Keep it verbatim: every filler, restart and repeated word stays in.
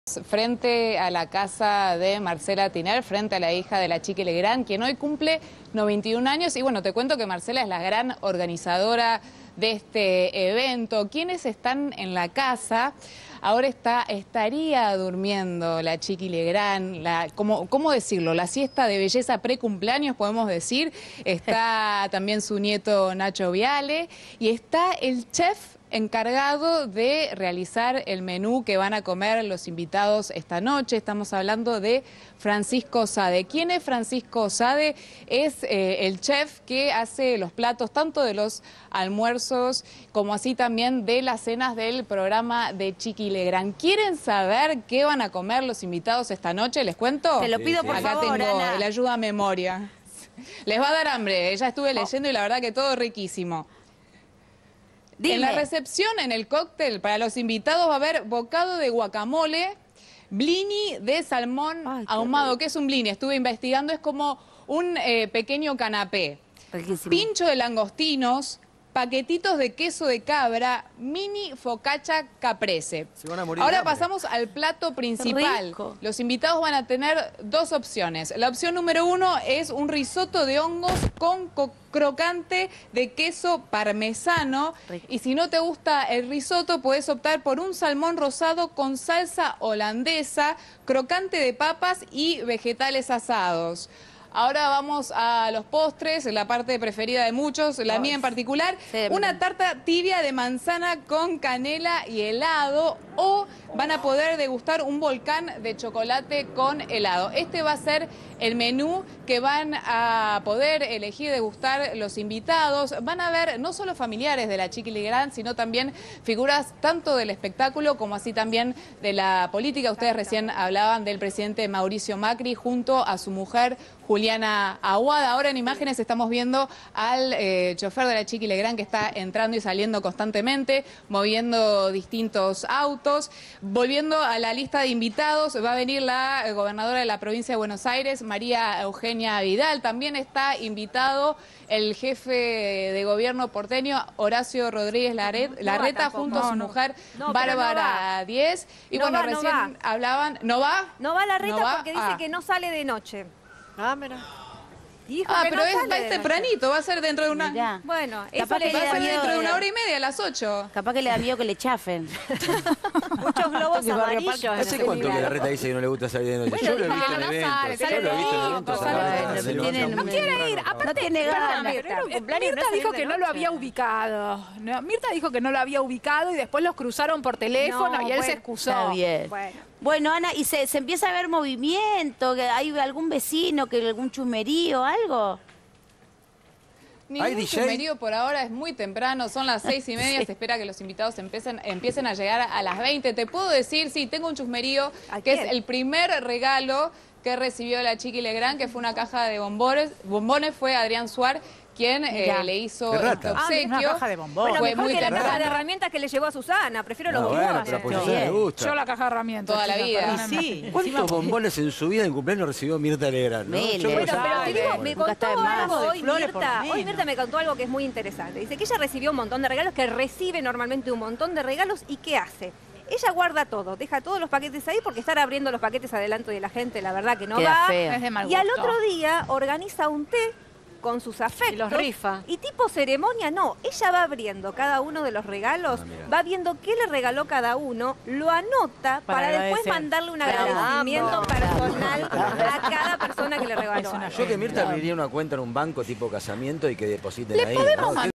Frente a la casa de Marcela Tinel, frente a la hija de la Chiqui Legrand, quien hoy cumple noventa y un años. Y bueno, te cuento que Marcela es la gran organizadora de este evento. ¿Quiénes están en la casa? Ahora está, estaría durmiendo la Chiqui Legrand, la, ¿cómo, ¿cómo decirlo? La siesta de belleza pre-cumpleaños, podemos decir. Está también su nieto Nacho Viale y está el chef encargado de realizar el menú que van a comer los invitados esta noche. Estamos hablando de Francisco Sade. ¿Quién es Francisco Sade? Es eh, el chef que hace los platos tanto de los almuerzos como así también de las cenas del programa de Chiqui Legrand. ¿Quieren saber qué van a comer los invitados esta noche? ¿Les cuento? Te lo pido por Acá favor, tengo Ana. la ayuda a memoria. Les va a dar hambre, ya estuve leyendo y la verdad que todo riquísimo. Dime. En la recepción, en el cóctel, para los invitados va a haber bocado de guacamole, blini de salmón Ay, qué ahumado. rico. ¿Qué es un blini? Estuve investigando, es como un eh, pequeño canapé. Riquísimo. Pincho de langostinos, paquetitos de queso de cabra, mini focaccia caprese. Se van a morir de Ahora hambre. pasamos al plato principal. Rico. Los invitados van a tener dos opciones. La opción número uno es un risotto de hongos con co- crocante de queso parmesano. Rico. Y si no te gusta el risotto, puedes optar por un salmón rosado con salsa holandesa, crocante de papas y vegetales asados. Ahora vamos a los postres, la parte preferida de muchos, la mía en particular. Sí, Una tarta tibia de manzana con canela y helado, o van a poder degustar un volcán de chocolate con helado. Este va a ser el menú que van a poder elegir degustar los invitados. Van a ver no solo familiares de la Chiqui Legrand, sino también figuras tanto del espectáculo como así también de la política. Ustedes recién hablaban del presidente Mauricio Macri junto a su mujer Juliana Aguada. Ahora en imágenes estamos viendo al eh, chofer de la Chiqui Legrand que está entrando y saliendo constantemente, moviendo distintos autos. Volviendo a la lista de invitados, va a venir la eh, gobernadora de la provincia de Buenos Aires, María Eugenia Vidal. También está invitado el jefe de gobierno porteño, Horacio Rodríguez Larret- No Larreta, va tampoco. junto a su No, no. mujer, No, pero Bárbara Díez. Y No bueno, va, no recién va. hablaban... ¿No va? No va la reta ¿No va? porque dice Ah. que no sale de noche. Ah, mira. Dijo Ah, que pero no es, sale va de es noche. tempranito, va a ser dentro de una... Mirá. Bueno, eso Capaz le que Va le a da ser miedo dentro de de- una hora y media, a las ocho. Capaz que le da miedo que le chafen. muchos globos Que Barrio amarillos. Parque- en ¿Hace ese cuánto que lugar. la reta dice que no le gusta salir de noche? Bueno, Yo lo he dijo visto que en no eventos. sale, Yo sale lo he visto en rico, eventos. sale a la rico. mañana, se levanta Tienen- muy No quiere temprano ir, a trabajar. No tiene Perdón, ganas. Mirta, Pero un cumpleaños Mirta no dijo salir que de no lo noche. había ubicado. No, Mirta dijo que no lo había ubicado y después los cruzaron por teléfono No, y él bueno, se excusó. Está bien. Bueno, Bueno, Ana, ¿y se, se empieza a ver movimiento? ¿Que hay algún vecino, que algún chusmerío, algo? Ningún ¿Hay D J? chusmerío por ahora, es muy temprano, son las seis y media, Sí. se espera que los invitados empiecen, empiecen a llegar a las veinte. Te puedo decir, sí, tengo un chusmerío, ¿A que quién? es el primer regalo que recibió la Chiqui Legrand, que fue una caja de bombones. Bombones fue Adrián Suar quien eh, Mirá. le hizo Qué rata. este Ah, obsequio. una caja de bombones. bueno Fue mejor muy que la caja de temprano. herramientas que le llevó a Susana. Prefiero los No, bueno, bombones. pero a Está Susana le bien. gusta. Yo la caja de herramientas. Toda la chicos, vida. perdónenme. Sí. ¿Cuántos bombones en su vida en cumpleaños recibió Mirta Legrand? ¿no? Miles. Yo creo que Bueno, pero son- te digo, me Nunca está de contó más. algo hoy Flores por Mirta. lo Hoy menos. Mirta me contó algo que es muy interesante. Dice que ella recibió un montón de regalos, que recibe normalmente un montón de regalos y ¿qué hace? Ella guarda todo, deja todos los paquetes ahí porque estar abriendo los paquetes adelante de la gente, la verdad que no Queda va. feo. Es de mal Y al gusto. otro día organiza un té con sus afectos. Y los rifa. Y tipo ceremonia, no. Ella va abriendo cada uno de los regalos, Ah, mira. va viendo qué le regaló cada uno, lo anota para, Para después agradecer. mandarle un Bravo. agradecimiento Bravo. personal a cada persona que le regaló Es una algo. Yo que Mirta abriría una cuenta en un banco tipo casamiento y que depositen Le ahí. podemos ¿no?